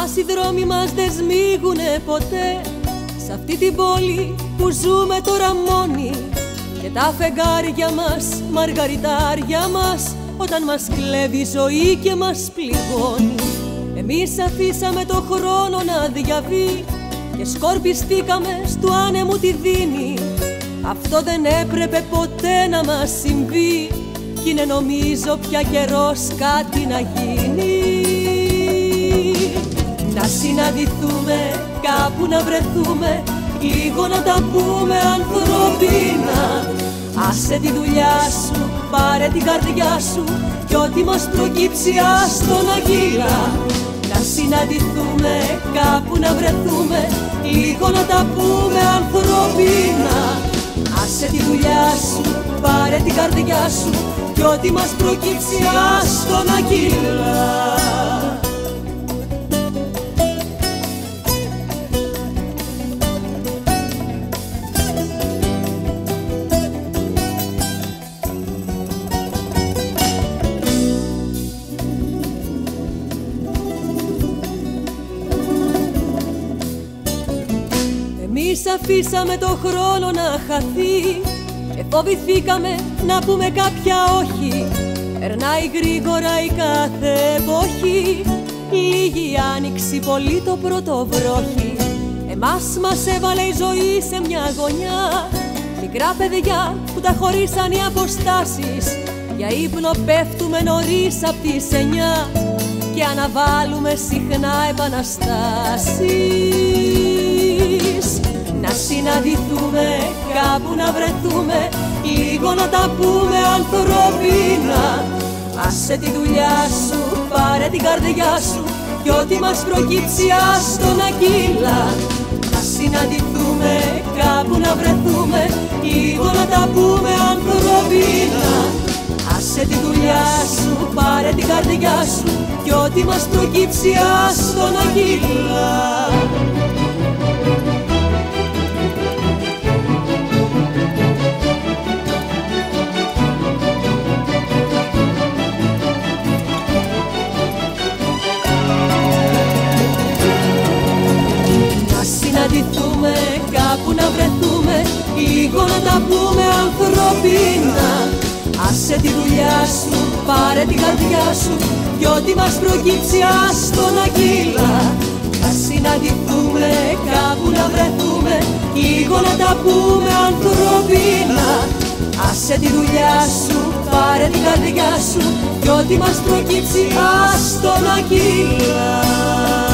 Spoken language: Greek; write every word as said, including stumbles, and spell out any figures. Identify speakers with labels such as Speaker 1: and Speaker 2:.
Speaker 1: Εμάς οι δρόμοι μας δεν σμίγουνε ποτέ σ' αυτή την πόλη που ζούμε τώρα μόνοι. Και τα φεγγάρια μας, μαργαριτάρια μας, όταν μας κλέβει η ζωή και μας πληγώνει. Εμείς αφήσαμε το χρόνο να διαβεί και σκορπιστήκαμε στου άνεμου τη δίνη. Αυτό δεν έπρεπε ποτέ να μας συμβεί κι είναι νομίζω πια καιρός κάτι να γίνει. Να συναντηθούμε, κάπου να βρεθούμε, λίγο να τα πούμε ανθρώπινα. Άσε τη δουλειά σου, πάρε την καρδιά σου κι ό,τι μας προκύψει άστο να γύρα. Να συναντηθούμε, κάπου να βρεθούμε, λίγο να τα πούμε ανθρώπινα. Άσε τη δουλειά σου, πάρε την καρδιά σου κι ό,τι μας προκύψει άστο να γύρα. Εμείς αφήσαμε το χρόνο να χαθεί και φοβηθήκαμε να πούμε κάποια όχι. Περνάει γρήγορα η κάθε εποχή, λίγη άνοιξη, πολύ το πρώτο βρόχι. Εμάς μας έβαλε η ζωή σε μια γωνιά, μικρά παιδιά που τα χωρίσαν οι αποστάσεις. Για ύπνο πέφτουμε νωρίς απ' τις εννιά και αναβάλουμε συχνά επαναστάσεις. Να συναντηθούμε, κάπου να βρεθούμε, λίγο να τα πούμε ανθρώπινα. Άσε τη δουλειά σου, πάρε την καρδιά σου κι ό,τι μας προκύψει άστο να κύλα. Να συναντηθούμε, κάπου να βρεθούμε, λίγο να τα πούμε ανθρώπινα. Άσε τη δουλειά σου, πάρε την καρδιά σου κι ό,τι μας προκύψει άστο να κύλα. Συναντηθούμε, κάπου να βρεθούμε, λίγο να τα πούμε ανθρώπινα. Άσε τη δουλειά σου, πάρε την καρδιά σου κι ό,τι μας προκύψει άστο να κύλα. Να συναντηθούμε, κάπου να βρεθούμε, λίγο να τα πούμε ανθρώπινα. Άσε τη δουλειά σου, πάρε την καρδιά σου κι ό,τι μας προκύψει άστο να κύλα.